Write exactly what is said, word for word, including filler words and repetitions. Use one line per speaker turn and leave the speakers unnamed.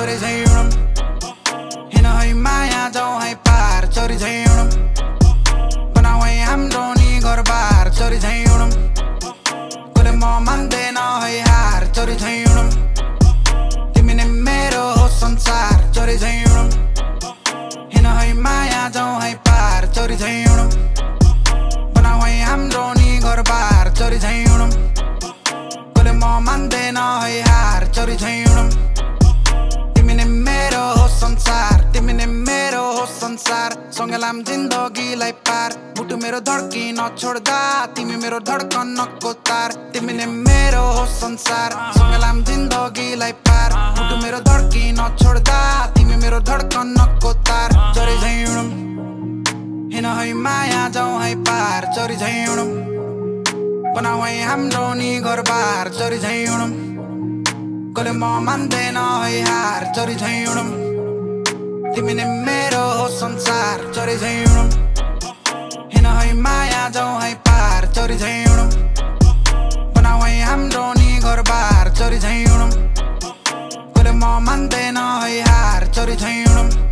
चोरी झैउडम हिन है माया जाउँ है पार चोरी झैउडम बनाऊ है हाम्रो नि घरबार चोरी झैउडम कसले म मान्दैन है हार चोरी झैउडम तिमी नै मेरो हो संसार चोरी झैउडम हिन है माया जाउँ है पार चोरी झैउडम बनाऊ है हाम्रो नि घरबार चोरी झैउडम कसले म मान्दैन है हार चोरी झैउडम तिमी नै मेरो हो संसार तिमी नै मेरो हो संसार सँगै लाम जिन्दगीलाई पार मुटु मेरो धड्की नछोड्दा तिमी मेरो धड्कनको तार तिमी नै मेरो हो संसार सँगै लाम जिन्दगीलाई पार मुटु मेरो धड्की नछोड्दा तिमी मेरो धड्कनको तार चोरी झैउडम हिन है माया जाउँ है पार चोरी झैउडम बनाऊ है हाम्रो नि घरबार चोरी झैउडम कसले म मान्दैन है हार चोरी झैउडम तिमी नै मेरो हो संसार चोरी झैउडम हिन है माया जाउँ है पार चोरी झैउडम बनाऊ है हाम्रो नि घरबार चोरी झैउडम कसले म मान्दैन है हार चोरी झैउडम